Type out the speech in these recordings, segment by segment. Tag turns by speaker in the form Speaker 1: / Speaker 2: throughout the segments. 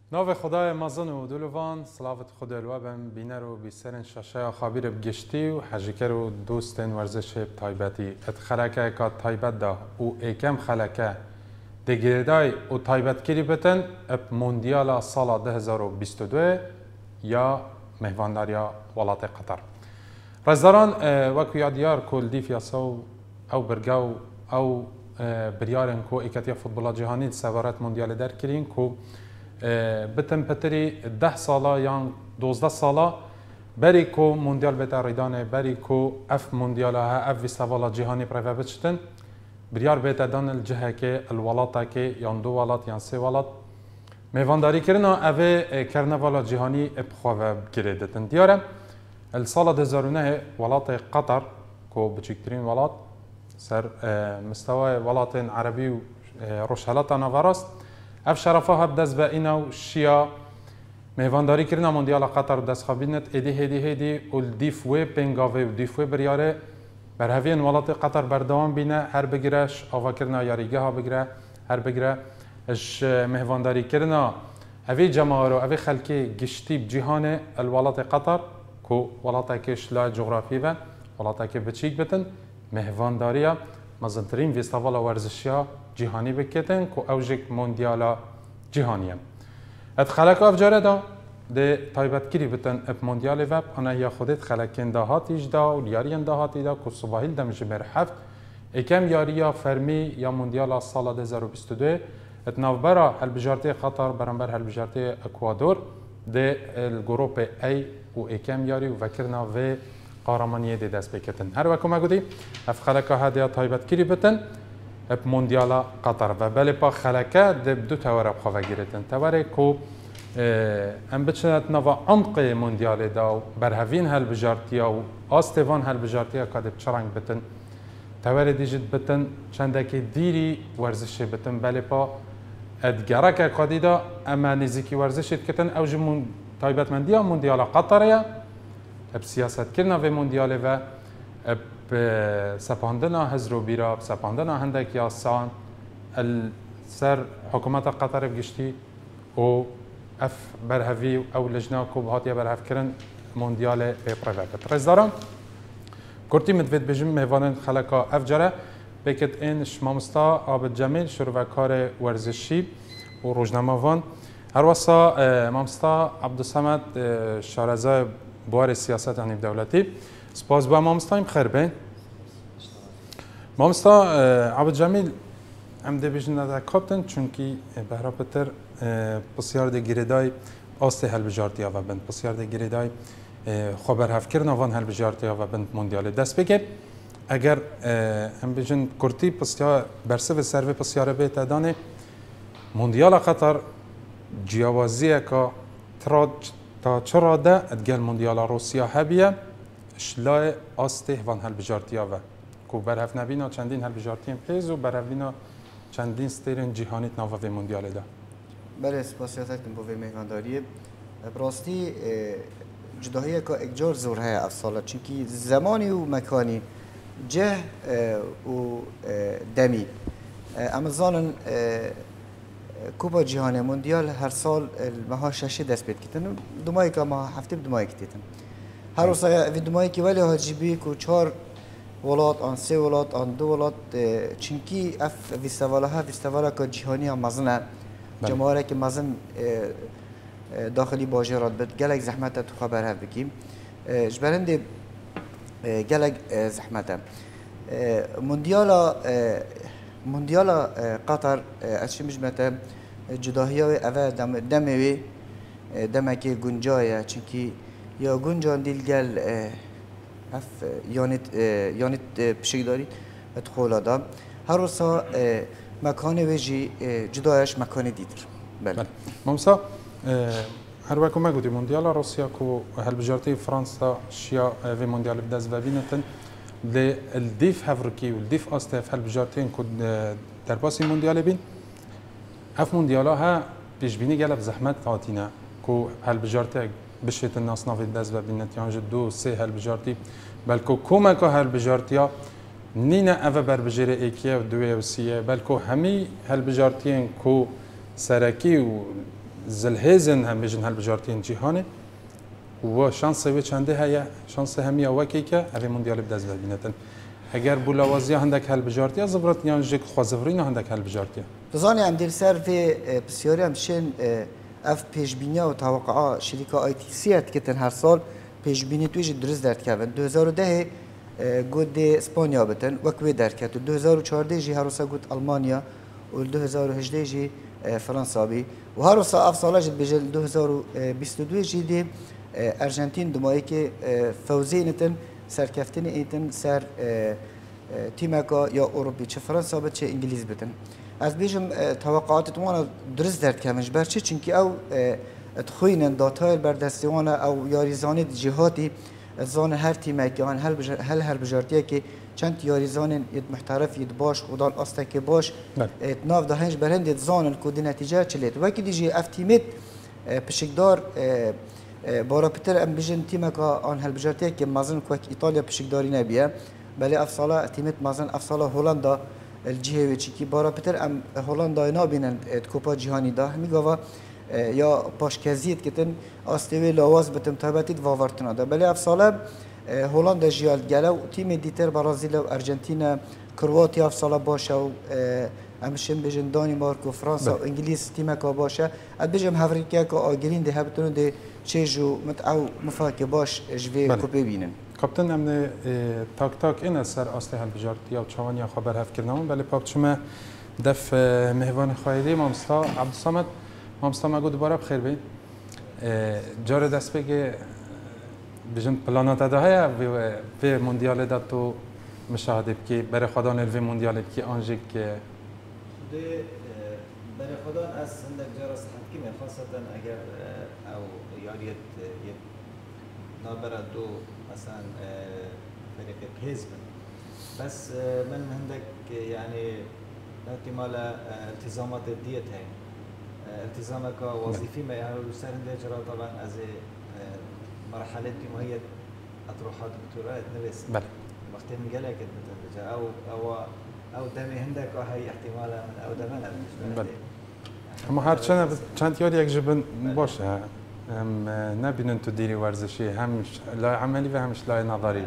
Speaker 1: ناو خدای مازن و دلوان صلوات خدا الوابم بینر و بیسرن شاشه خابیر بگشتی و حجیکر و دوستن ورزش تایبتی اتخلکه که تایبت دا و ایکم خلکه دگیردای و تایبت کری بتن اب موندیال سال 2022 یا مهوانداریا ولات قطر رزداران وکو یادیار کل دیف یاسو او برگاو او بریارن کو ایکتیا فوتبال جهانی سوارت موندیال در کرین کو بتم پتری 10 ساله یا 12 ساله بری کو موندیال بتا ریدانه بری کو اف موندیال ها اف فيستيفال جهانی پرو بچتن بریار بتا دان الجهه که الولاتا که یا دو ولات یا سه ولات میوانداری کردن اوه کرناوال جهانی ابخواه گریدتن دیاره السال 2009 ولات قطر کو بچکترین ولات سر مستوى ولات عربي و روشهلات نوراست اف شرفه ها بدست به اینا و شیا میوانداری کردن موندیال قطر و دست خابینت هدی دیف و پنگاوه و دیف و بریاره بر هفین ولات قطر بردوام بینه هر بگیرش آوا کردن یاریگه ها بگیره هر بگیره اش مهوانداری کردن اوی جماهر و اوی خلکی گشتی بجهان الولات قطر کو ولات کش لا جغرافی و ولات که بچیک بتن مهوانداریا مزنترین فيستيفال ورزشیا جهانی بکتن کو اوجک موندیالا جهانیم ادخلک افجاره دا ده تایبت کری بتن اب موندیال وب انا یا خودت خلکن دهاتیش دا و لیارین دهاتی دا کو صباحیل دمج برحفت اکم یاریا فرمی یا موندیال سال 2022 اتناوبرا هالبجارتی قطر برانبر هالبجارتی اکوادور ده الجروپ ای و اکم یاری و وکرنا و قارمانیه ده دست بکتن هر وکو مگودی اف خلکا هدیا تایبت کری بتن اب موندیالا قطر و بله با خلکه ده دو تورب خواه گیرتن توره کو ام بچنت نوا عمق موندیال دا و برهوین هالبجارتیا و آستوان هالبجارتیا کده بچرنگ بتن توره دیجت بتن چندکی دیری ورزش بتن بله با ادگره که قدیدا اما نزیکی ورزشت کتن اوج تایبت مندیا موندیال قطریا اب سیاست کرنا و موندیال و اب سپاندنا هزرو بیرا سپاندنا هندک یاسان سر حکومت قطر بگشتی و اف برهوی او لجنا کوب هاتیا برهف کرن موندیال پرایوت رزداران کرتی مدوید بجم مهوانن خلقا افجره بکت این شمامستا آب جمیل شروع کار ورزشی و روزنامه‌وان هر واسه مامستا عبدالصمد شارزای بوار سیاست عنیف دولتی سپاس با مامستایم خیر بین مامستا عبد جمیل عمده بیشتر نداره کاپتن چونکی بهرا پتر بسیار دگیردای آسته هالبجارتی و بند بسیار دگیردای خبر هف کردن وان هالبجارتی و بند موندیال دست بگه اگر هم بیشتر کرتی بسیار برسه و سرو بسیار بیت دانه موندیال قطر جیاوازیه که تا چرا ده ادگل موندیال روسیا هبیه شلای آسته وان هالبجارتیا و کو برهف نبینا چندین هالبجارتیم پیز و برهفینا چندین ستیرن جهانیت ناوا و موندیال ده
Speaker 2: بله سپاسیاتتون با مهمانداری براستی جداهی که اکجار زور های افصاله چونکی زمانی و مکانی جه و دمی اما زانن کوپا جهانی موندیال هر سال ماها شش دست بید کتن دومایی که ما هفته دومایی کتیتن هر روز وی دومایی که ولی هاجیبی کو 4 ولات آن 3 ولات آن 2 ولات چونکی اف فيستيفال ها فيستيفال که جهانی هم مزنه جماهره که مزن داخلی باجرات بد گلک زحمت تو خبر هف بکیم جبرنده گلک زحمته موندیال قطر اشی مجمته جداهی و اوه دموی دمکی گنجایه چونکی یا گنجان دیل گل اف یانت بشکداری ادخولا دا هر روزا مکان ویجی جدایش مکان دیدر
Speaker 1: بله ممسا هر وقت ما گویی موندیال روسیا کو هالبجارتی فرانسا شیا و موندیال بدز و بینتن للديف هافركي والديف أستاف هالبجارتين كود درباسي مونديال بين هف مونديالها بيجبيني جالب زحمات تعطينا كو هالبجارتي بشيت الناس نافي داز بين نتيجة دو سي هالبجارتي بلكو كوما كو هالبجارتيا نينا أفا بربجري إيكيا ودوية وسيا بلكو همي هالبجارتين كو سركي زلهزن هم بيجن هالبجارتين جهاني وشانس وی چنده هیا شانس همی اوکی که اوی موندیال بدست ببینتن اگر بولاوازی هندک هل بجارتیا زبرت نیان جک خوازفرین هندک هل بجارتیا
Speaker 2: بزانی هم دیر سر في بسیاری هم شن اف پیشبینی و توقعات شرکت آی تی سی کتن هر سال پیشبینی تویش درست درد کردن 2010 گود اسپانیا بتن وکوی درد کرد 2014 جی هروسا گود آلمانیا و 2018 جی فرانسا بی و هروسا اف سالا جد بجل 2022 جی دی ارژانتین دمایی که فوزی نتن سرکفتن ایتن سر تیمکا یا اروپی چه فرانسا بد چه انگلیس بتن از بیشم توقعات تماما درست درد کمش برچه چونکی او تخوینن داتای بردستیوان او یاریزانی جهاتی زان هر تیمکی آن هر بجارتیه که چند یاریزان ید محترف ید باش خودان آسته که باش ناف دهنج برهند زانن کدی نتیجه چلید وکی دیجی اف تیمت پشکدار بارا پتر ام بیشن تیمکا آن هر بجارتیه که مازن کوک ایتالیا پشکداری نبیه بله افصاله تیمت مازن افصاله هولندا الجهه وچی بارا پتر ام هولندا نابینن کوپا جهانی ده میگه یا پاشکزیت کتن استوی لاواز بتم تابتید واورتنا ده بله افصاله هولندا جیال گلو تیم دیتر برازیل و ارژانتین کرواتیا افصاله باشه و امشن بیشن دانمارک و فرانسا و انگلیس تیمکا باشه اد بیشم هفریقیا که آگرین ده هبتون ده چهجو متعو مفاک باش جوی کوپی بینن
Speaker 1: کاپتن امن تاک تاک این سر اصل هل بجارتی یا چوانی خبر هفت کردم ولی پاپ شما دف مهوان خیلی مامستا عبدالصمد مامستا مگو دوباره بخیر بی جار دست بگه بیشتر پلانات داده و موندیال داد تو مشاهده کی برای خدان الوی موندیال کی آنجی که
Speaker 3: برای خدان از هندک جار صحت کی خاصة اگر او یاریت نابرد دو مثلا فريق بحزب بس من هندك يعني احتمال التزامات الديت هاي التزامك وظيفي ما يعني سر هندك جرى طبعا از مرحله هي اطروحات دكتوراه نفس وقت من قالك او دمي هندك هي احتمال من او دمنا
Speaker 1: اما هر چند یاری یک جبن باشه هم نبینن تو دیری ورزشی همش لای عملی و همش لای نظری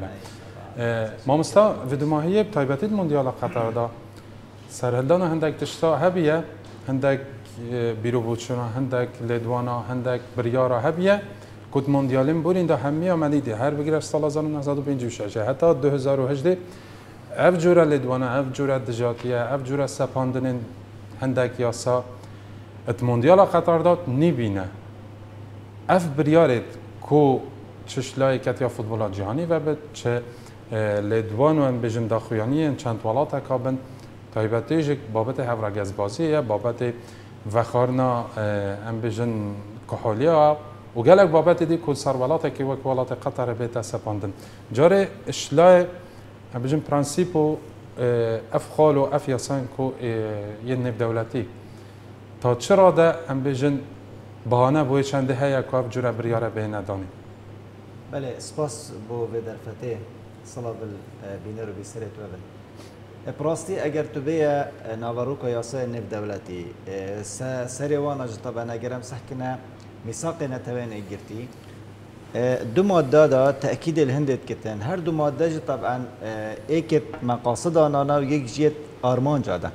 Speaker 1: مامستا ودماهی بتایبتی موندیال قطر دا سرهلدان هندک تشتا هبیه هندک بیرو بودشونا هندک لدوانا هندک بریارا هبیه کد موندیالیم بورین دا همی عملی دی هر بگیر سال 1956 حتی 2018 اف جورا لدوانا اف جورا دجاتیه اف جورا سپاندن هندک یاسا ات موندیال قطر دا نبینه اف بریارت کو چشلای کتیا فوتبال جهانی و به چه لدوان و بیشتر داخویانی چند ولات کابن تایبتیج بابت هفرگز بازی بابت وخارنا ام بیشتر کحولیا و گلک بابت دی کل سر ولات که وک ولات قطر بیت سپاندن جاره اشلای بیشتر پرانسیپو اف خالو اف یاسان کو یه نب دولتی تا چرا ده ام بیشتر بهانه بوی چنده هیا کاف جورا بریاره بین دانی.
Speaker 3: بله سپاس بو بدرفته صلاب بینر و بیسرت و بل. براستی اگر تو بیا ناوروکا یاسای نف دولتی سری وانا طبعا اگرم سحکنا میثاق نتوان اگرتی دو ماده دا تأکید الهندت کتن هر دو ماده طبعا ایک مقاصد آنانا و یک جیت آرمان جاده.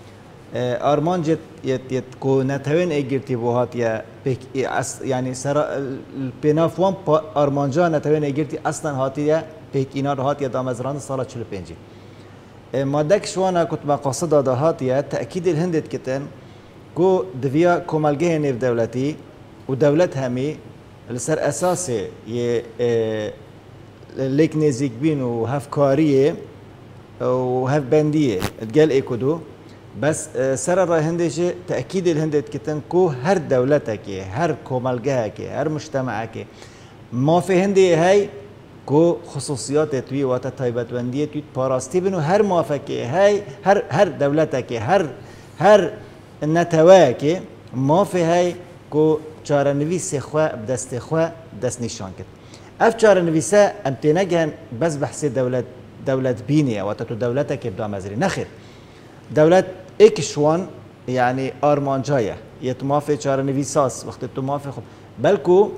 Speaker 3: آرمان جت کو نتوان اگرتی بوهات یا یعنی سر پنافوان آرمانجا نتوان اگرتی اصلا هاتیه پیکینار هاتیه دامزران سال 45 مادک شوانا کت مقاصد داده هاتیه تأکید الهندت کتن کو دویا کمالگه نیف دولتی و دولت همی لسر اساس یه لیک نزیک بین و هفکاریه و هف بندیه تقال ایکودو بس سر راه هندش تأكيد الهندت كتن كو هر دولتك هر كومالجهك هر مجتمعك ما في هندي هاي كو خصوصيات توي واتا تايبت بندية توي باراستي بنو هر موافقة هاي هر دولتك هر نتواك ما في هاي كو چارنویس خوا بدست خوا دست نشان كت اف چارنویسا امتناجهن بس بحث دولت بينية واتا تو دولتك بدا مزري نخير دولت اكشوان يعني ارمانجايه یت مافی چاره نویساس وقتی تو مافی خو بلکو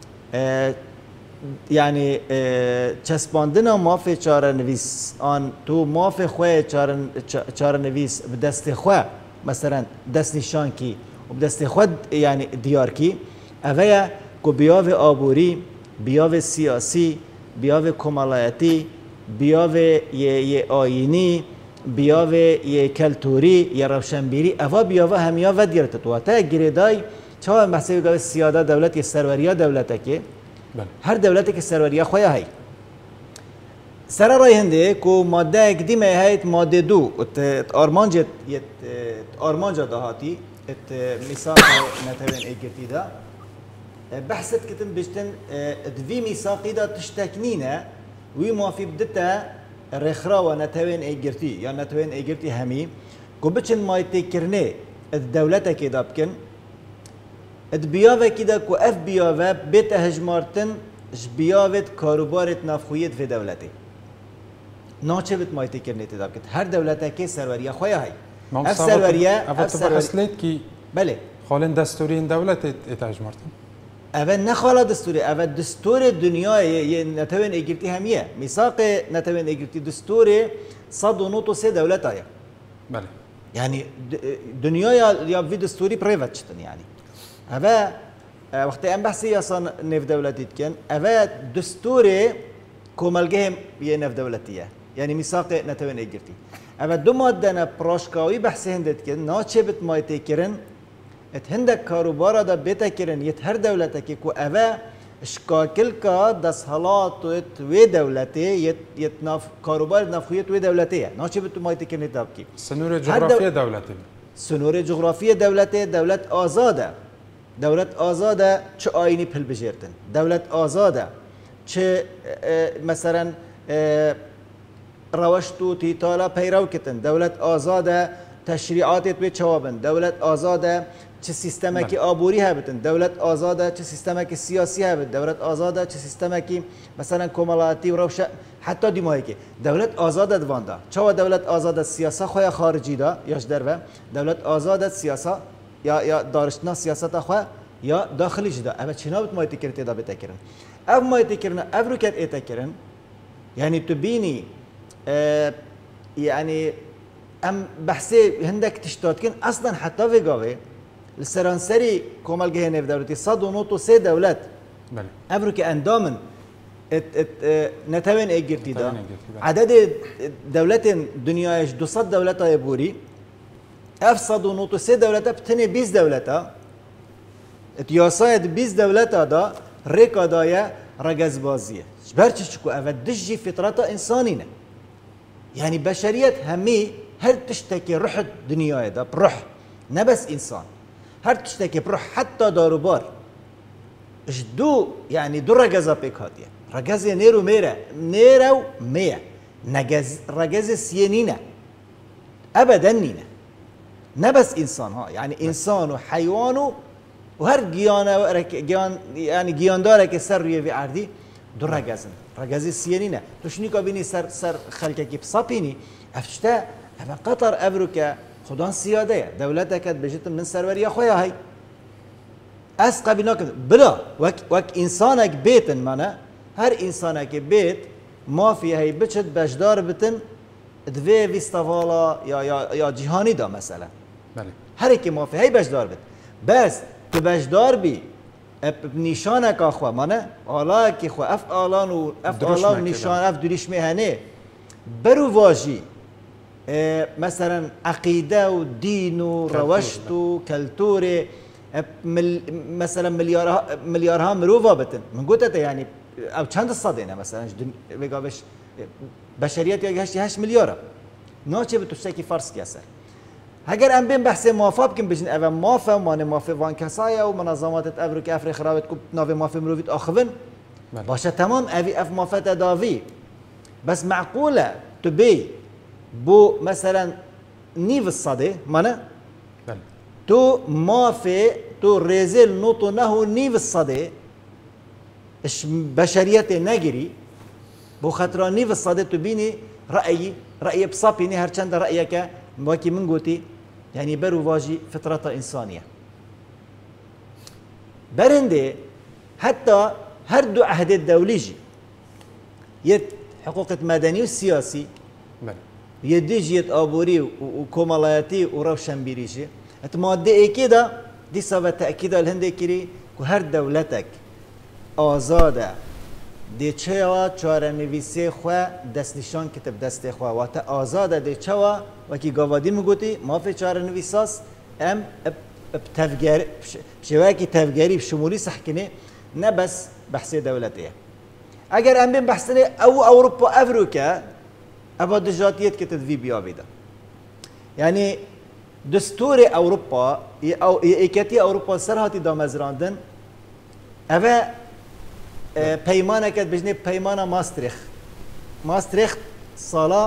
Speaker 3: یعنی چسباندن مافی چاره نویس آن تو مافی خواه چاره نویس به دست خواه مثلا دست نشان کی و به دست خود یعنی دیار کی اوه کو بیاو آبوری بیاو سیاسی بیاو کمالایتی بیاو یه آینی بیاو یه کلتوری یه روشنبیری اوه بیاو همیا ود گرفته تو تا گریدای چه محسوب که سیاده دولت سروریا دولته که هر دولتی که سروریا خویا هی سر رای هنده کو ماده قدیمه هیت ماده دو آرمانجا دهاتی ات میثاق نتوین ایگرتی دا بحثت کتن بجتن دوی میثاقی دا تشتکنینه وی موافی بدتا رخرا و نتوین ایگرتی یا نتوین ایگرتی همی کو بچن مایتی کرنه الدولت که دا بکن اد بیاوه که دا کو اف بیاوه بیت هجمارتن بیاوت کاروبارت نافخویت في دولتی ناچه بیت مایتی کرنه تدا بکن هر دولت که سروریا خویا هی اف سروریا
Speaker 1: اف سروریا کی
Speaker 3: بله
Speaker 1: خالن دستوری این دولت اتاج مرتن
Speaker 3: اول نخاله دستوری اول دستور دنیای نتوین ایگرتی همیه میثاق نتوین ایگرتی دستور 193 دولت آیا
Speaker 1: بله
Speaker 3: يعني دنيا يا في دستوري برايفت شتن يعني هذا وقت ام بحثي اصلا نف دولتي كان هذا دستوري كومالجهم يه نف دولتيه يعني ميثاق نتوين اجرتي هذا دو ماده انا براشكاوي بحث هندت كان ناچه بت مايتي كرن ات هندك كاروبارا دا بيتا كرن يت هر دولتك كو هذا اشكاكل کا دس حالات و دولتي يت ناف كاروبار نافخيت و دولتيه ناچه بت مايتي كرن تابكي
Speaker 1: سنور جغرافيا دولتي
Speaker 3: سنور جغرافيا دولتي دولت آزاده دولت آزاده چه آینی پل بجرتن دولت آزاده چه مثلا روشتو تیتالا پیرو کتن دولت آزاده تشریعات توی چوابن دولت آزاده چه سیستمکی آبوری هبتن دولت آزاده چه سیستمکی سیاسی هبت دولت آزاده چه سیستمکی مثلا کمالاتی و روش حتی دیمایی که دولت آزاده دوانده چه دولت آزاده سیاست خواه خارجی دا یاش دروه دولت آزاده سیاست یا دارشتنا سیاست خواه یا داخلی جدا اما چنا بت مایتی کرد دا بتکرن اف مایتی کرن اف رو کت ایتکرن یعنی تو بینی يعني ام بحثي هندك تشتات كن اصلا حتى في قوي السرانسري كومال جهنم في دولتي صد ونوتو سي دولات
Speaker 1: بله
Speaker 3: افريكا اندامن نتوين ايجرتي دا عدد دولات دنيا 200 دولات يبوري اف صد ونوتو سي دولات بتني 20 دولات اتياسايد 20 دولات دا ريكا دايا رجز بازيه برچشكو افدجي فطرته انسانينه يعني بشرية همي هل تشتكي روح الدنيا ده بروح نبس إنسان هل تشتكي بروح حتى داروبار دو يعني دو رجزة بيك هاتية رجزة نيرو ميرا نيرو ميا نجز رجزة سينينة أبدا نينة نبس إنسان ها يعني إنسان وحيوان وهر جيان يعني جيان داره كسر في عردي دو رجزن رجزي سيانينا توشني كابيني سر خلقه كي بصابيني افشتا اما قطر افريكا خدان سياده دولتك بجت من سروريا خويا هاي اسقى بناك بلا وك انسانك بيتن مانا هر انسانك بيت ما في هي بچت بجدار بتن دوي فيستافالا يا جهاني دا مثلا
Speaker 1: بله
Speaker 3: هر کی ما في هي بجدار بت بس تو بجدار بي نشانك اخوا مانه حالا که خو اف آلان و اف آلان نشان اف دریش مهنه برو واجی مثلا عقیده و دین و روشت و کلتور مثلا ملیارها مروفا بتن من قلت يعني او چند صدينا مثلا بقابش بشريات يا 8 مليار ناچه به توشکی فارس کیسر اگر ام بین بحث موافق بکن بجن اول موافق مان موافق وان کسایا و منظمات افریقا افریقا خرابت کو ناو موافق مروید آخون باشه تمام اوی اف موافق داوی بس معقوله تبي بو مثلا نيف الصدي مانا تو موافق تو رزل نوتو نهو نيف الصدي اش بشريته نجري بو خاطر نيف الصدي تبيني رأي بصابيني هر چند رأيك واكي من قوتي يعني برو واجي فطرة إنسانية برهنده حتى هر دو عهد الدولي جي يد حقوق مدني والسياسي
Speaker 1: بله
Speaker 3: يديج يد آبوري وكمالاتي وروشنبيري جي اتمادة اي كده دي سبب تأكيد الهندي كري كو هر دولتك آزاده دی چوا چاره نویسی خو دست نشان کتب دست خو و تا آزاده دی چوا وکی گوادی مگوتی ما فی چاره نویساس ام بتفجر شواكي تفجيري بشمولي سحكني نبس بحثي دولتيه اگر ام بين بحثني او اوروبا افريقيا ابا دجاتيت كتد في بيا بيدا يعني دستور اوروبا او ايكاتي اوروبا سرهاتي دامزراندن اوا پیمانه کد بجنه پیمانه ماستریخت سالا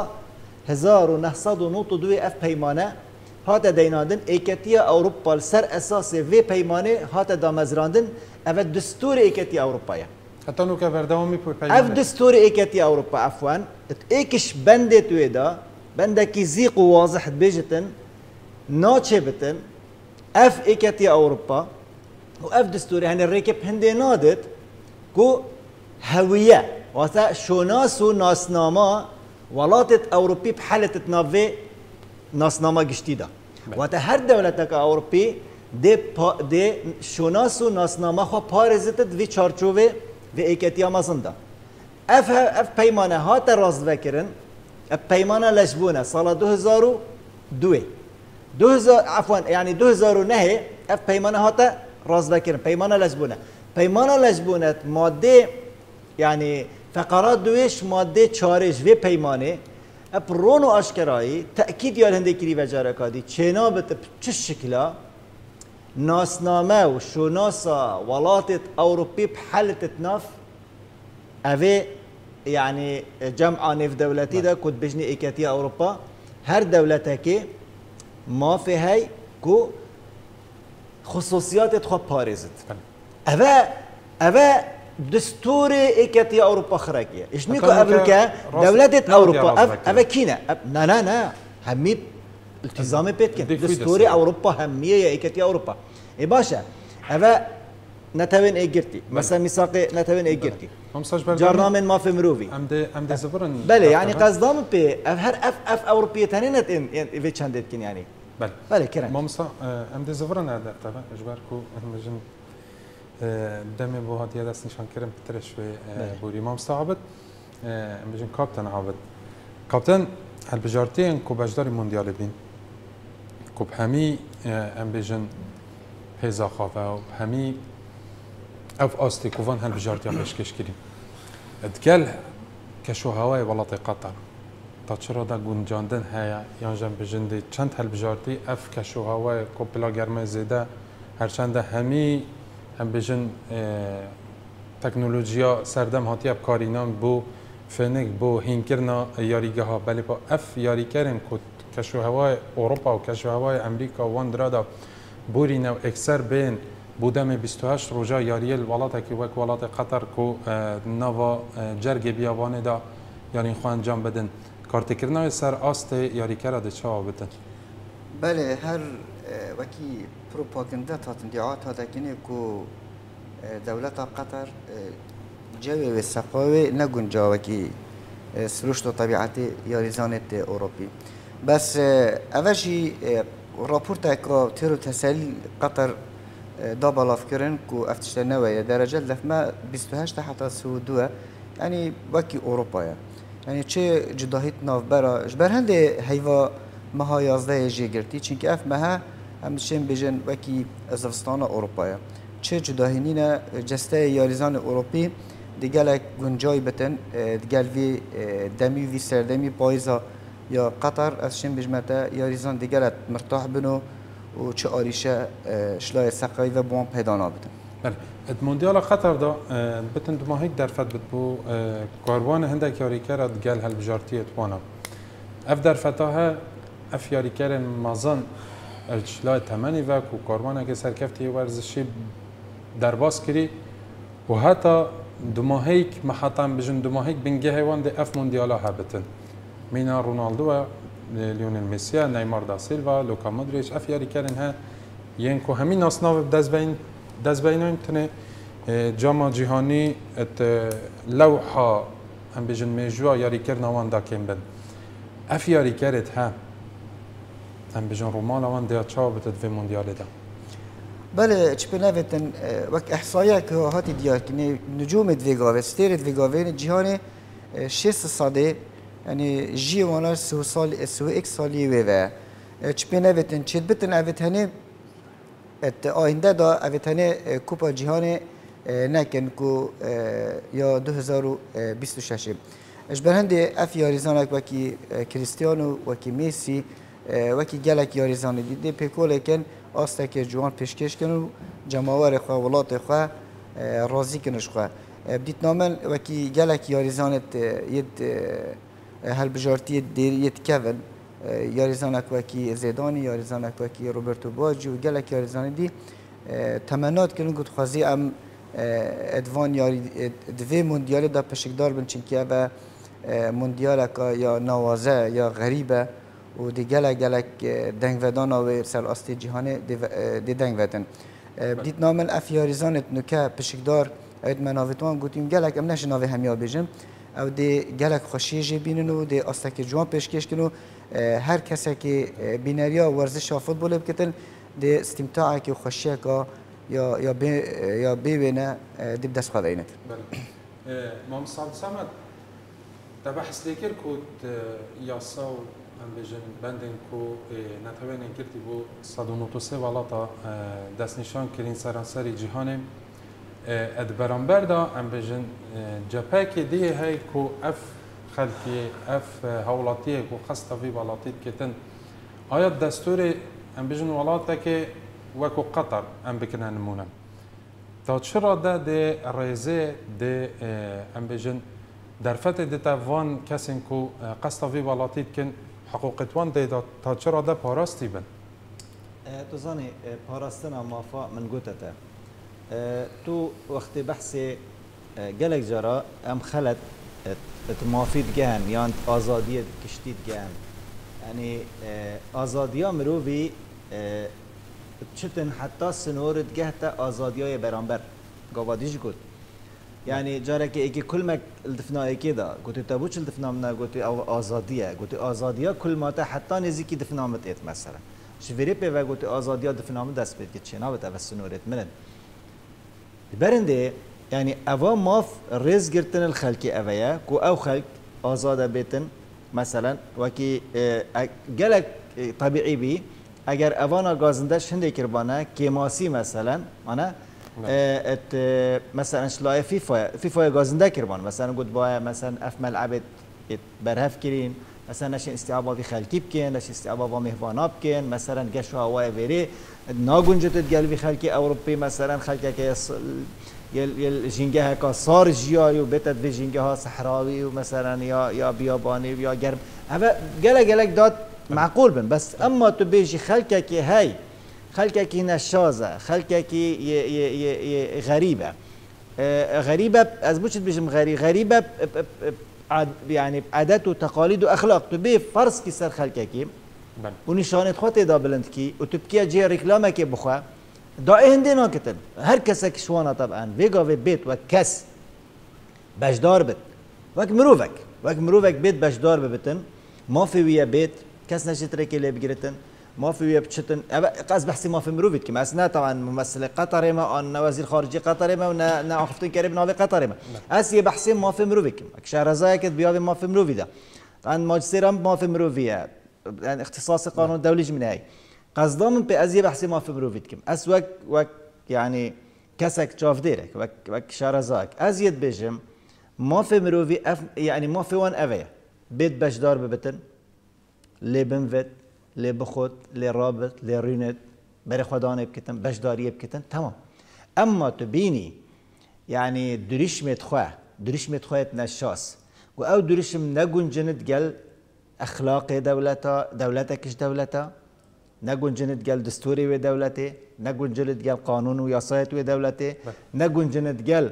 Speaker 3: 1992 اف پیمانه هات دینادن ایکتی اوروپا سر اساس وی پیمانه هات دامزراندن اف دستور ایکتی اوروپا
Speaker 1: حتی نو که بردامی پو پیمانه
Speaker 3: اف دستور ایکتی اوروپا عفوا ایکش بنده توی دا بنده کی زیق و واضح بجتن ناچه بتن اف ایکتی اوروپا و اف دستور يعني الركب هندي نادت كو هوية وثا شوناس وناسنامة ولاتت أوروبي بحالة تنافي ناسنامة جديدة وثا هر دولتك أوروبي دي شوناس وناسنامة خو بارزتت في چارچوبه في ايكتيا مازندا اف پیمانه هات راز وکرن اف پیمانه لشبونه سال 2002 عفوا يعني 2009 اف پیمانه هات راز وکرن پیمانه لشبونه ماده يعني فقرات دويش ماده چارش و پیمانه اپرون و اشکرایی تأکید یال هنده کری و جارکادی چنا بت چه شکلا ناسنامه و شوناسا ولاتت اوروبی بحلت ناف اوه يعني جمع نف دولتي ده كنت بجني ايكاتيا اوروبا هر دولتك ما في هاي كو خصوصيات تخو بارزت اوه دستور ايكاتيا اوروبا خراكيه ايش نيكو افريكا دولة اوروبا اوه كينا نا همي التزام بيتكن دستور اوروبا هميه يا ايكاتيا اوروبا اي باشا اوه نتوين ايجرتي مثلا ميثاق نتوين ايجرتي جرنامن ما في مروفي
Speaker 1: ام زبرن
Speaker 3: بله يعني قصدام بي هر اف اوروبيه تنينت ان في چندتكن يعني بله كرم
Speaker 1: مامسا ام زبرن هذا طبعا اجباركو مجن دمي بو هادي دست نشان كرم بترش في بوري مامسا عبد مجن كابتن عبد كابتن البجارتين كو بجدار مونديال بين كو بهمي ام بجن هزا خافا وبهمي اف استي كوفان هالبجارتين بشكش كريم اتقال كشو هواي ولاتي قطر تاتشرا دا گونجاندن هيا يانجم بجندي چند هالبجارتي اف كشو هواي كو بلا گرمه زيده هرچند همي هم بجن تکنولوژیا سردم هاتیاب کارینان بو فنک بو هینکرنا یاریگاه بله با اف یاری کردن کشو هوای اروپا و کشو هوای امریکا وان درادا بورینو اکثر بین بودم 28 روزا یاریل ولاتا کی وک ولات قطر کو نوا جرگ بیابانه دا یعنی خو انجام بدن کارت کردن سر است یاری کرده چا بدن
Speaker 2: بله هر وکی پروپاگندا تاتندیعات هذا كني كو دولة قطر جوي والسقاوي نقول جاوكي سلوشتو طبيعتي ياريزانت أوروبي بس أفشي رابورتا كو تيرو تسالي قطر دابل أفكرن كو أفتشتنا ويا درجة لفما 28 حتى سودوه يعني وكي أوروبا يعني چه جداهيت ناف برا جبر هندي هيوا مها 11 جيگرتي چونك اف مها همشين بيجن وكي ازفستان اوروبا چه جداهينينا جسته ياريزان اوروبي ديگالك گنجاي بتن ديگال في دمي في سردمي بايزا يا قطر ازشين بجمتا ياريزان ديگالت مرتاح بنو و چه آريشه شلاي سقاي و بوان پیدانا بتن
Speaker 1: بله مونديال قطر دا بتن دما هيك درفت بتبو كاروان هندك ياري كرا ديگال هالبجارتي اتوانا اف درفتها اف ياري كرن مازن الشلاء تمني وك وكارمانا که سرکفتی ورزشی درباس کری و حتی دماهیک محطم بجن دماهیک بنگه هیوان ده اف موندیالا هبتن مینا رونالدو و لیونل مسی نیمار دا سیلوا لوکا مودریچ اف یاری کردن ها ین کو همین اسناف دز بین دست بینیم تنه جام جهانی ات لوحة هم بيجن ميجوا ياري كرنا وان دا كيم بن اف ياري كرت ها هم بيجن رومالا وان ديا تشاو بتدفي مونديال دا
Speaker 2: بله چه بنویتن وقت احصایه که هاتی دیار که نجوم دویگاوه ستیر دویگاوه جهان 6 ساله یعنی جیوانار 31 سالی و چه بنویتن چه بتن اویتنه ات آینده دا اویتنه کوپا جهان نکن کو یا 2026 اش برهنده اف یاریزانک وکی کریستیانو وکی میسی وکی گلک یاریزان دیده پیکول کن آسته که جوان پیشکش کنو جماور خواه ولات خواه راضی کنش خواه بدیت نامن وکی گلک یاریزانت ید هل بجارتی دیر ید کون یاریزانک وکی زیدانی یاریزانک وکی روبرتو باجی و گلک یاریزانی دی تمنات کنو گود خوازی ام ادوان یاری دوی موندیال دا پشکدار بن چنکیه و موندیال که یا نوازه یا غریبه و دی گلک دنگ ودان و سر آستی جهان دی دنگ ودن بدیت نامن اف یاریزانت نکه پشکدار اید مناویتوان گوتیم گلک ام نشه ناوی همیا بیجم او دی گلک خوشی جی بینن و دی آسته که جوان پیشکش کنو هر کسی که بینریا ورزش فوتبال بکتن دی استمتاعی که خوشیه که یا ببینه دب دست خواهد اینه.
Speaker 1: بله. مام صمد تبحث لیکر کود یاسا و هم بجن بندن کو نتوان انکرتی بو 193 والاتا دست نشان کرین سرانسری جهان اد برانبر دا هم بجن جپه که دیه های کو اف خلقی اف حولاتیه کو خسته وی والاتید کتن آیا دستور هم بجن والاتا که وكو قطر ام بكنا نمونا تا چرا ده ريزه ده ام بجن درفت ده تاوان کسین کو قصد وی بالاتید کن حقوقتوان ده تا چرا ده پاراستی بن
Speaker 3: تو زانی پاراستنا مافا من گوتته تو وقت بحث گلک جرا ام خلت مافید گهن یا آزادی کشتید گهن یعنی آزادی ها مروی چتن حتی سنورت گهتا آزادیای برانبر گوادیش گفت یعنی جاره که ایکی کل مک الدفنای کی دا گفتی تابو چل دفنامنا گفتی آزادیه گفتی آزادیا کل ماتا حتی نزدیکی دفنامت ایت مثلا شویری په و گفتی آزادیا دفنام دست بید که چنا بت اوس سنورت منن برنده یعنی اوا ماف رز گرتن الخلقی اویا کو او خلق آزاده بیتن مثلا وکی گلک طبیعی بی اگر اوانا گازندش هنده کربانه کیماسی مثلا انا ات مثلا شلای فیفا گازنده کربان مثلا گفت با مثلا اف ملعبت برهف کرین مثلا نش استعبابی خلقی بکن نش استعبابا مهوانا بکن مثلا گشو هوای وری ناگونجت گلوی خلقی اوروپی مثلا خلقی که یل جنگه ها که صار جیاری و بتد به جنگه ها صحراوی و مثلا یا بیابانی یا گرم اما گلک داد معقول بن بس اما تو بيجي خلقك هاي خلقك نشازه خلقك غريبه غريبه از بوش بيجم غريبه يعني عادات وتقاليد واخلاق تبي فرض كي سر خلقك ونشانه خاطر دا بلند كي وتبكي جي ريكلامك بخوا دا هندنا كتن هر كسك شوانا طبعا فيغا في بيت وكس بجدار بت وك مروفك بيت بجدار ببتن ما في ويا بيت کس نشتره که لی بگیرتن ما فی بچتن قصد بحثی ما فی مروفید که مثلا طبعا ممثل قطر ما آن وزیر خارجی قطر ما و نه آفتن کریم ناوی قطر ما از یه بحثی ما فی مروفید که شهرزایی که بیاوی ما فی مروفیده طبعا ماجستیرم ما فی مروفیه يعني اختصاص قانون الدولي جمناي قصدهم بأزي بحثي ما في بروفيت كم أس وك يعني كسك شاف ديرك وك شارزاك أزيد بجم ما في مروفي يعني ما في وان أفيا بيت بشدار ببتن لي بنفت لي بخوت لي رابط لي رينت بري خداني بكتن بشداري بكتن تمام أما تبيني يعني دريشمة خواه نشاس و او دريشم نقول جند قال أخلاقي دولتكش دولتا نقول جند قال دستوري و دولتي نقول جند قال قانون وياسات و دولتي نقول جند قال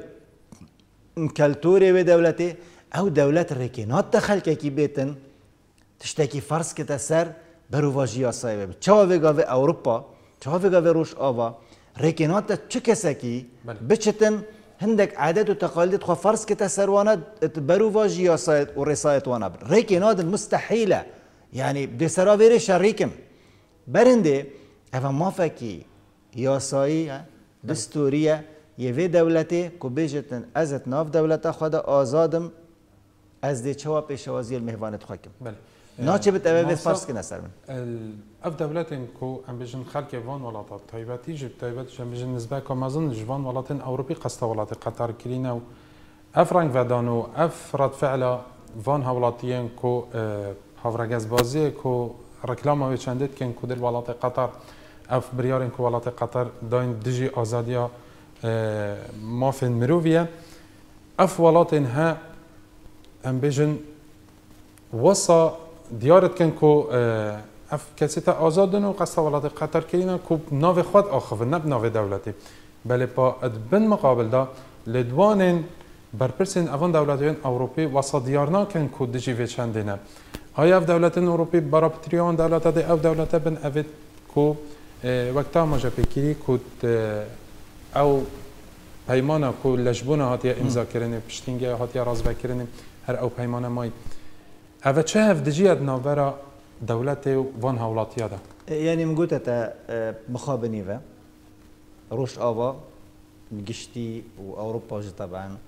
Speaker 3: كالتوري و دولتي او دولت ركينات دخل كي بيتن تشتكي فرس كتسر برو واجي ياساي چاويغا و اوروبا چاويغا و روش آوا ريكينات تشكسكي
Speaker 1: بله.
Speaker 3: بتشتن هندك عادات وتقاليد خو فرض كتا سروانات تبرو واجي ياسايت ورسايت وانا ريكينات مستحيله يعني بدي سراويري شريكم برندي اما ما فكي ياساي دستوريه يفي دولتي كوبيجتن ازت ناف دولتا خدا آزادم از دي چوا پیشوازی المهوانت خاکم
Speaker 1: بله
Speaker 3: ناچه بت اوه فرض کنه سر من
Speaker 1: اف دولتين كو ام بيجن خلق فان ولاتات تايباتي جب تايبات ام بيجن نسبه كمازن جوان ولاتين اوروبي قستا ولات قطر كلينا و اف رنگ ودانو اف رد فعل فان هولاتيين كو هافرغاز بازي كو ركلامه وچندت كن كو دل ولات قطر اف بريارين كو ولات قطر داين دجي ازاديا ما في مروفيا اف ولاتين ها ام بيجن وصا ديارت كان كو اف كاسيتا ازادن و قصه ولات قطر كينا كو ناف خود اخف نب ناف دولتي بل با ادبن مقابل دا لدوانن برپرسن اوان دولتين اوروبي وصا ديارنا كان كو دجي في چندنا هاي اف دولتين اوروبي برابتريون دولت دي او دولت بن افت كو وقتا ما جا بكيري كو او پیمانا کو لجبونه هاتیا امضا کردن پشتینگه هاتیا رازبه کردن هر او پیمانه مای اوه چه هف دجیت ناورا دولت وان هولاتیا دا
Speaker 3: يعني مقوتة مخابني ذا روش آبا قشتي وأوروبا طبعا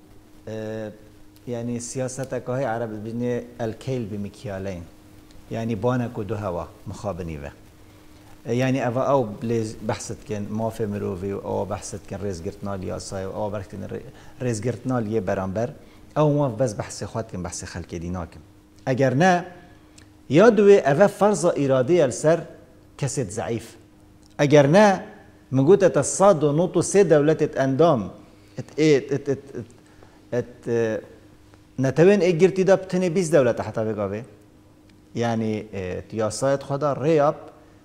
Speaker 3: يعني سياستك هاي عرب بني الكيل بمكيالين يعني بانك ودو هوا مخابني ذا يعني أفا أو بليز بحثت كان ما في مروفي أو بحثت كان ريز قرتنال ياساي أو بركتن ريز قرتنال برامبر أو ما بس بحث خوات كان بحث خلق ديناكم أجر نا يادوي أفا فرض إرادية السر كسد ضعيف أجر نا مجودة الصاد ونوتو سي دولة أندام نتوين إجرتي دا بتني بيز دولة حتى بقابي يعني تياسايت خدا رياب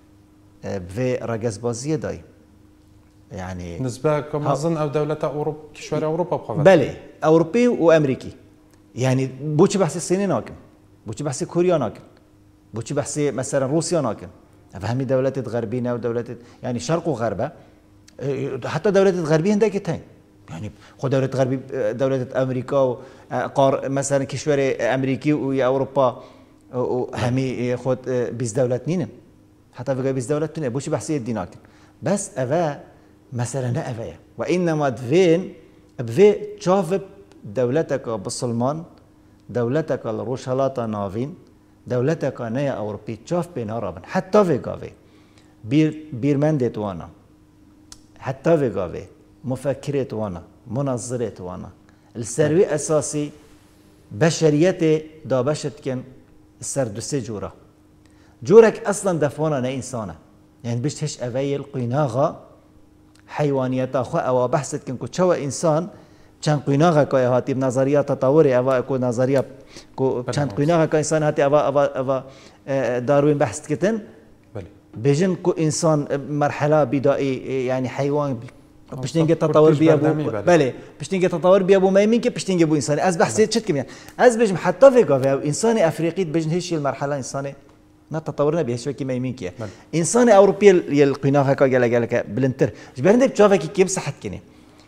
Speaker 3: في رجز بازيه داي يعني
Speaker 1: نسبة كما أظن أو دولة أوروبا كشوار أوروبا بخافت
Speaker 3: بله أوروبي وأمريكي يعني بوش بحث الصيني ناكن بوش بحث كوريا ناكن بوش بحث مثلا روسيا ناكن فهمي دولة غربية ودولة يعني شرق وغربة حتى دولة غربية هندك تاني يعني خد دولة غربي دولة أمريكا مثلا كشوار أمريكي وأوروبا همي خد بيز دولة نينن حتى في جايبز دولة تانية بوش بحثية ديناك بس أفا مثلا لا أفايا وإنما دفين بفي تشوف دولتك بالسلمان دولتك الروشلاطة نافين دولتك نيا أوروبي تشوف بين عربا حتى في جافي بيرمندت وانا حتى في جافي مفكرت وانا منظرت وانا السروي أساسي بشريتي دا بشت كن السردوسي جورا جورك اصلا دفوانا نا انسانه يعني بيش هش افيل قيناغا حيوانيتا خو او بحثت كن كو انسان كان قيناغا كو هاتي بنظريات تطوري او كو نظريه كو كان قيناغا كانسان هاتي ابا داروين بحثت كتن بيجن كو انسان مرحله بدائي يعني حيوان بشتينجي تطور بيا بله بشتينجي تطور بيا بو ما يمكن بشتينجي بو انسان از بحثت شت كم از بيجم حتى في كافي انسان افريقي بيجن هيش المرحله انساني نتطورنا بيه شوي كيما يمينك انسان اوروبي يلقينا هكا قال بلنتر جبرني بتشوفك كيف صحت كني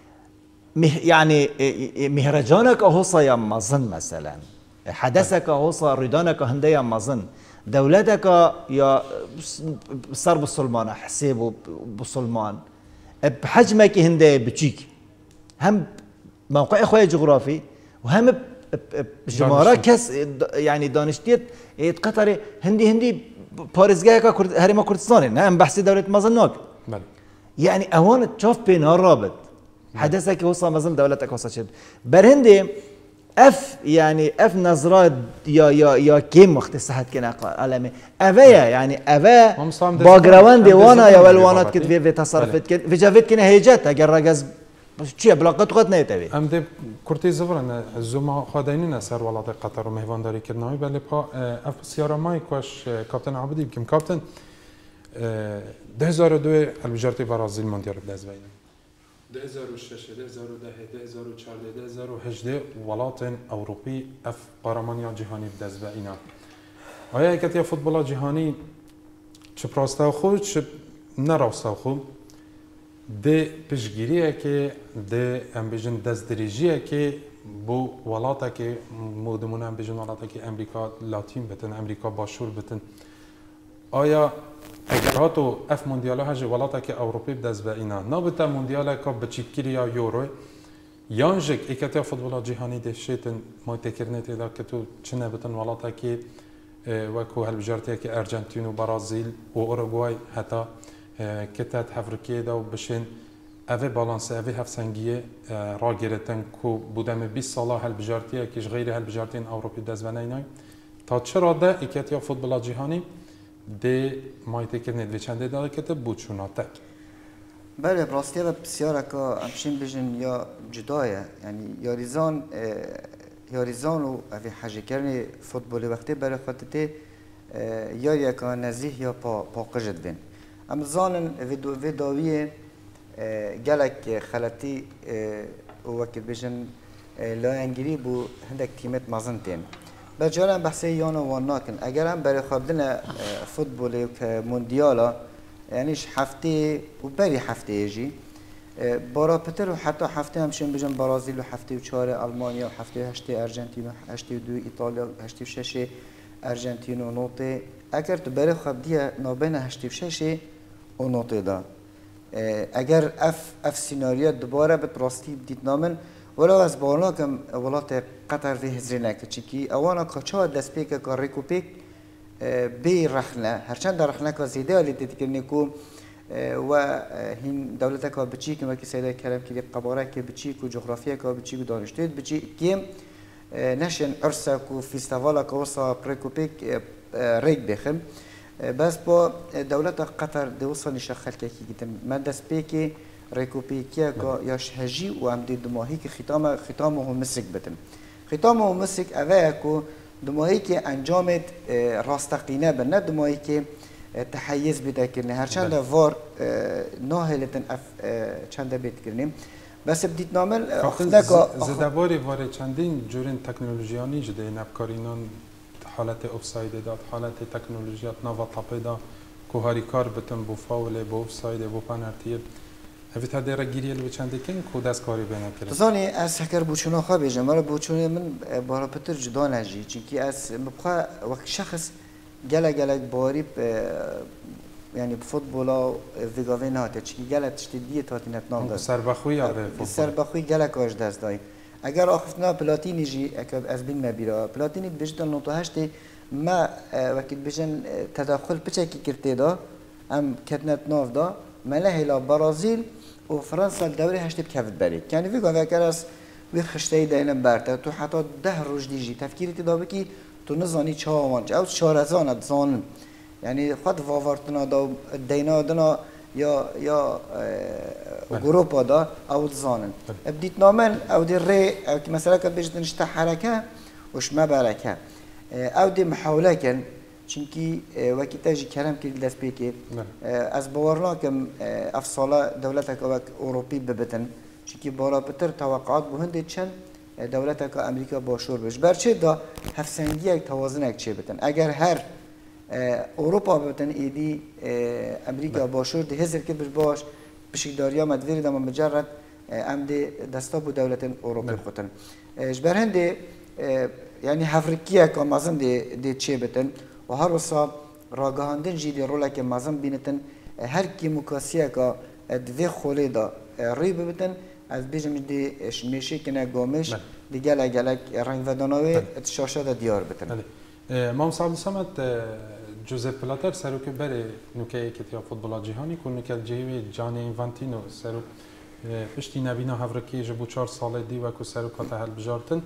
Speaker 3: يعني مهرجانك هو صيا مازن مثلا حدثك هو صار ريدانك هنديا مازن دولتك يا صار بالسلمان حسيبه بالسلمان بحجمك هندي بتشيك هم موقع اخويا جغرافي وهم جمارة كس يعني دانشتيت قطري هندي باريزجاكا هرما كردستاني نعم بحثي دولة مازنوك يعني اوان تشوف بين الرابط حدثك وصل مازن دولتك وصل شد برهندي اف يعني اف نظرات يا كيم مختصات كنا عالمي افيا يعني افا باغراوند وانا يا والوانات كت في تصرفت كت في جافيت كنا هيجات اگر رجز چیه بلاقات قط نیتوی؟
Speaker 1: ام ده کرتی زبرن زوما خداینی نسر ولات قطر و مهوانداری کردنامی ولی پا اف سیارا مای کوش کاپتن عبدی بکم کاپتن 2002 الوزارت برازیل موندیال بدست وینم 2006 2010 2014 2018 ولات اوروپی اف قهرمانی جهانی بدست وینا آیا اگه فوتبال جهانی چه پراسته خود چه نراسته خود ده پشگیریه که ده ام بیژن دستدریجیه که بو ولاتا که مودمون ام بیژن ولاتا که امریکا لاتین بتن امریکا باشور بتن آیا اگر هاتو اف موندیالا هجی ولاتا که اروپی بدست به اینا نابتا موندیالا که بچیکیری یا یورو یانجک ایکاتیا فوتبال جهانی ده شیتن ما تکرنه تیدا که تو چنه بتن ولاتا که وکو هالبجارتیا که ارجنتین و برازیل و اوروگوای حتی کتات هفرکیه دا و بشین اوه بالانس اوه هفسنگیه را گرتن که بودم 20 ساله هالبجارتیا کش غیر هالبجارتین اروپی دست به نینای تا چرا ده ایکاتیا فوتبال جهانی ده مایته کرنه دوی چنده داره کته بود شوناته
Speaker 2: بله براستی و بسیار که همچین بجن یا جدایه یعنی یاریزان و اوی حجی کردن فوتبالی وقتی برای خاطر یا یک نزیه یا پاقجد بین اما زانن وی داویه گلک خلطی وقت بجن لاینگیری بو هندک تیمت مازن تین بجارم بحثی یانا واناکن اگر هم برای خوابدن فوتبالی که موندیالا یعنیش هفته و بری هفته ایجی بارا پتر و حتی هفته همشون بجن برازیل و هفته و 4 آلمانیا و هفته 8 ارژانتین و هفته 2 ایتالیا و هفته 6 ارژانتین و نوته اگر تو برای خواب دیه نابین 8 و 6 و نوته دا اگر اف سیناریا دوباره به راستی بدید نامن ولو از بالا کم ولات قطر به هزری نکته چیکی اوانا کچا دست پیک که ریکوپیک بی رخنه هرچند رخنه که زیده علی دیدی که نیکو و هین دولت که بچی که مکی سیده کلم که قباره که بچی که جغرافیا که بچی که دانشتید بچی کیم نشن عرصه که فیستوالا که وصا ریکوپیک ریک بخم بس با دولت قطر دوصل نشخل که کیتم من دست پیکی ریکوپیکیا که یاش هجی و عمدی دماهی که ختامه هم مسک بتن ختامه هم مسک اوه که دماهی که انجامت راستقینه بر نه دماهی که تحیز بده کرنه هرچند وار ناهلتن چنده بیت کرنیم بس بدیت نامل
Speaker 1: زدباری واره چندین جورین تکنولوژیانی جده نبکارینان حالت افساید داد حالت تکنولوژیات نوا طاپه دا که هاری کار بتن بو فاوله بو افساید بو پنرتیه هفت هده را گیریه لو چنده کن که دست کاری بینه کرد
Speaker 2: زانی از هکر بوچونا خواه بیجم مرا بوچونه من بارا پتر جدا نجی چونکی از مبخواه وقت شخص گله باری یعنی فوتبولا ویگاوی نهاته چونکی گله تشتیدیه تاتی نتنام داد
Speaker 1: سربخوی یا به فوتبال
Speaker 2: سربخوی گله کاش دست دای اگر آخفتنا پلاتینی جی از بین مبیرا پلاتینی بجتن نوتو هشتی ما وقت بجن تداخل پچکی کرده دا ام کتنت ناف دا ملهلا برازیل و فرانسا الدوري هشتب كافت بريك يعني في قاعد كراس بخشتي داينا برتا تو حتى 10 روز ديجي تفكيري تدابكي تو نزاني چاوانج او شارزان زان يعني خد واورتنا دا دينا دنا یا گروپا دا او زانن بديت نامن او دي ري او مثلا كبيجتن شتا حركه وش ما بركه او دي محاوله كان چونکی وقتی تاجی کلام کردی دست پیکی از باورنا کم افصاله دولت که اروپی ببتن چونکی بارا بتر توقعات بهند چند دولت که امریکا باشور بش برچه دا هفسنگی یک توازن یک چه بتن اگر هر اروپا ببتن ایدی امریکا باشور ده هزار که باش بشکداریا مدوری دام مجرد امد دستا بود دولت اروپی خودن جبر هنده یعنی هفرکیه که مازن ده چه بتن و هر وصا راگهاندن جیدی رولا که مازن بینتن هر کی مکاسیه که دوی خولی دا ری ببتن از بیجم دی میشه کنه گامش دی گلک رنگ ودانوی شاشه دا دیار بتن
Speaker 1: مام صاحب سمت جوزف پلاتر سروک بره نوکه کتیا فوتبال جهانی که نوکه جیوی جانی اینفانتینو سروک پشتی نبینا هفرکی جبو 4 ساله دی و که سروکات هل بجارتن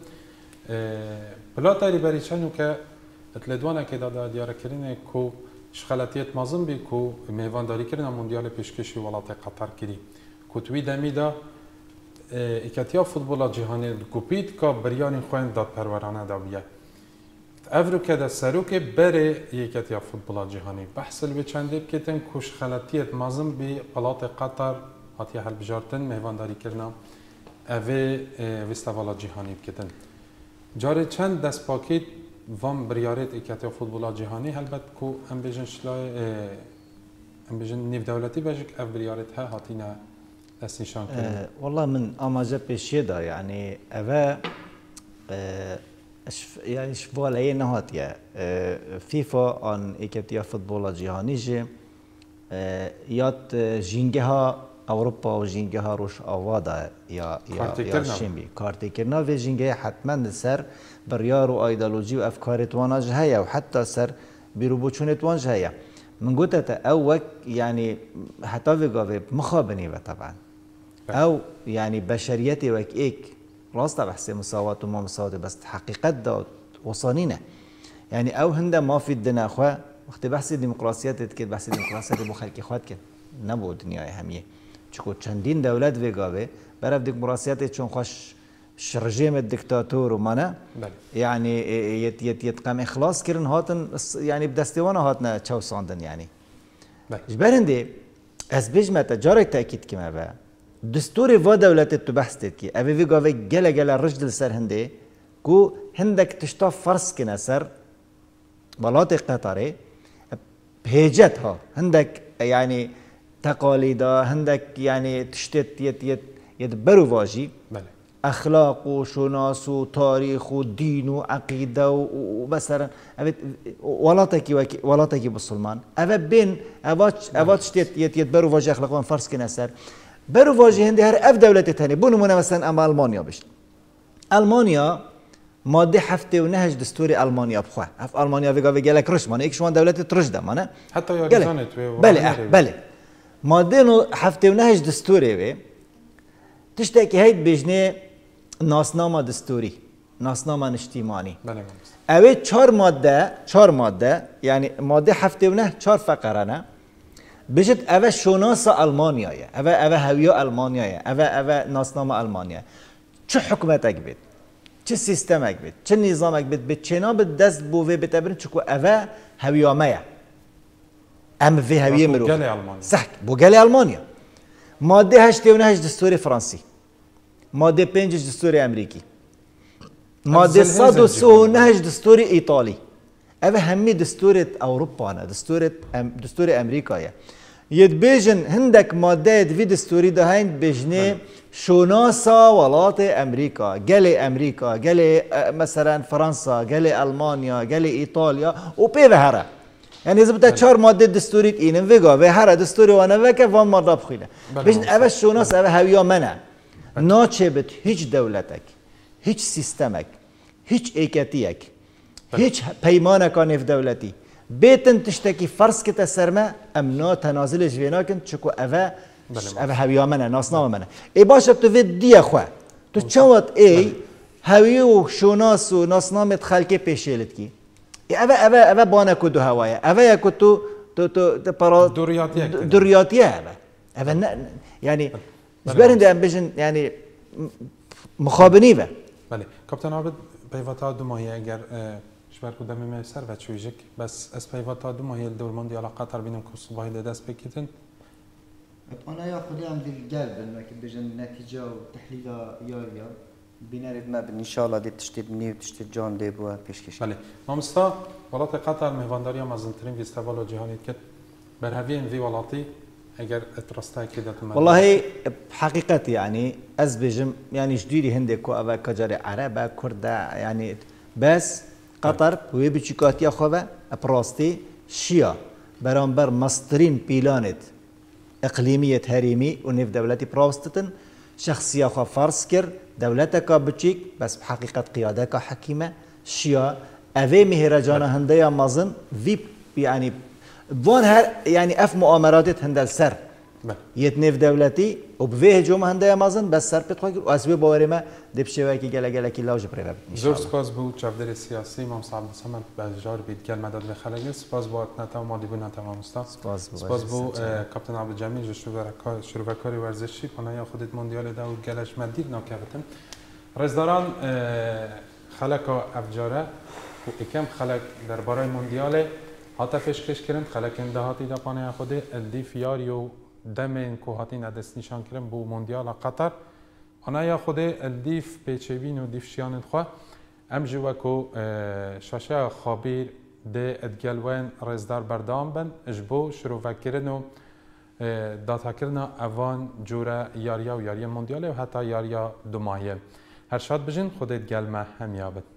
Speaker 1: پلاتری بری چنو که اتلدوانه که داده دیاره کرینه که شخلاتیت مازن بی که میوانداری کرنه موندیال پیشکشی ولات قطر کری که توی دمی دا ایکاتیا فوتبال جهانی گوپید که بریانی خوین داد پرورانه دا بیه افرو که دا سرو که بره ایکاتیا فوتبال جهانی بحثل به چنده بکتن که شخلاتیت مازن بی ولات قطر هاتی حل بجارتن میوانداری کرنه اوه وستوالا جهانی بکتن جاره چند دست پاکید وام بریارت ایکاتیا فوتبال جهانی هلبت کو ام بیژن شلای ام بیژن نیو دولتی بجک اف بریارت ها هاتینا دست نشان کردن؟
Speaker 3: والله من آماجه پیشیه دا يعني أبا يعني شفالي نهاتيا فيفا عن إكتيا فوتبولا جهاني جي يات جينجها أوروبا وجينجها روش أوادا يا شيمبي كارتي كرنا في جينجها حتما سر بريار وأيديولوجي وأفكار توانج هيا وحتى سر بيروبوشون توانج هيا من قلت أوك يعني حتى في قافي مخابني طبعا أو يعني بشريتي وك إيك راستا بحسي مساواة وما مساواة بس حقيقة دا وصانينا يعني أو هندا ما في الدنا أخوة وقت بحسي ديمقراطيات كده بحسي ديمقراطيات بخلق إخوات كده نبو دنيا همية چكو چندين دولت في قابه برف ديمقراطيات چون خوش رژیم الدكتاتور ومانا يعني يتقام إخلاص كرن هاتن يعني بدستوانا هاتنا تشاو ساندن يعني جبرندي از بجمة جارك تأكيد كما با دستوري و دولت تو بحثت كي أبي في قابه جلا رجل سر هندي كو هندك تشتاف فرس كنا سر بلاط قطري بهجتها هندك يعني تقاليدا هندك يعني تشتت يتبرو واجي أخلاق وشناس وتاريخ ودين وعقيدة ومثلا ولاتكي بالسلمان أبا بين أبا تشتت يتبرو واجي أخلاق وانفرس كنا سر برو واجي هندي هر أف دولة تاني بونو منا مثلا أما ألمانيا بش ألمانيا ماده هفته و نهج دستوری آلمانیا بخواه اف آلمانیا ویگا ویگلک رش مانه ایکشوان دولت ترش ده مانه
Speaker 1: حتی یاریزانت
Speaker 3: بله ماده نو هفته و نهج دستوری وی تشتکی هید بجنه ناسنامه دستوری ناسنامه اجتماعی
Speaker 1: بله
Speaker 3: اوه چهار ماده يعني ماده هفته و نه چهار فقره نه بجد اوه شناس آلمانیایه اوه هویه آلمانیایه اوه ناسنامه آلمانیایه چه حکومتک بید چه سیستمک بید چه نظامک بید به چنا به دست بوه بتبرن چکو اوه هویامه ام في هویه مرو صح بو گله آلمانیا ماده 89 دستور فرانسی ماده 5 دستور امریکی ماده 139 دستور ایتالی اوه همه دستور اوروپا نه دستور امریکایه يتبيجن هندك مادات في دستوري دهين بجنة شناسة ولات أمريكا جالي أمريكا جالي مثلا فرنسا جالي ألمانيا جالي إيطاليا وبيفهرة يعني إذا بدك شهر مادة دستوري تين فيجا بهرة دستوري وأنا فيك فان مرة بخيلة بجن أبى شناس أبى هويا منع ناتشبت هيج دولتك هيج سيستمك هيج إيكاتيك هيج بيمانك عن في دولتي بيتن تشتكي فرس كتا سرما امنا تنازل جويناكن چكو اوه هويا منا ناسنامه منا اي باشا تو في دي اخوا تو چوات اي هوي و شناس و ناسنامه خلقه پیشيلت كي اوه بانا كدو هوايا اوه يكو تو دورياتيه اوه يعني جبرن دي امبيجن يعني مخابني به
Speaker 1: بله كابتن عابد بيفاتا دو ماهي اگر شبر کدام میسر و چویجک بس اسپایواتا دو ماهی دور موندیال قطر بینم که صبحی دست بکیتن.
Speaker 2: أنا يا خدي عم بالقلب لكن بجن نتيجة وتحليل ياريا بنرد ما إن شاء الله دي تشتد مني وتشتد جان دي بوا بيشكش.
Speaker 1: بله. مامستا ولات قطر مهوانداری مازنترین فیستیوال جهانی کرد. برهوی في ولاتي اگر اترستا كده
Speaker 3: والله بحقيقة يعني أزبجم يعني جديري هندك وأبا كجاري عربة كردا يعني بس قطر وی بچیکاتی خوابه اپراستی شیا برانبر مسترین پیلانت اقلیمیت هریمی و نف دولتی پراستتن شخصیه خواه فرض کر دولت کا بچیک بس بحقیقت قیاده کا حکیمه شیا اوه مهرجانه هنده یا مازن وی يعني بون هر يعني اف مؤامرات هندل سر يتنف دولتي وبفيه هجوم هنده مازن بس سر بتخوي واسباب باورما دبشوا كي جلا كي لاوج بريفا
Speaker 1: زور سپاس بو چافدر سیاسی مام صاحب سمن بجار بيت گل مدد بخلگی سپاس بو نتا مادی بو نتا مامستا سپاس بو کاپتن عبد الجمیل شروعکاری ورزشی پناه خودت موندیال دا و گلش مدید ناکفتن رزداران خلق افجاره و اکم خلق درباره موندیال حتی فشکش کردن خلق اندهاتی دا پناه خود الدی فیاریو دمین که هاتین دست نشان کردن بو موندیال قطر آنها یا خود الدیف پیچوین و دیف شیان خواه ام جوا کو شاشه خابیر ده ادگلوین رزدار بردام بن اجبو شروع کردن و داتا کرنا اوان جورا یاریا و یاریا موندیاله و حتی یاریا دوماهیه هر شاد بجین خودت گلمه هم یابد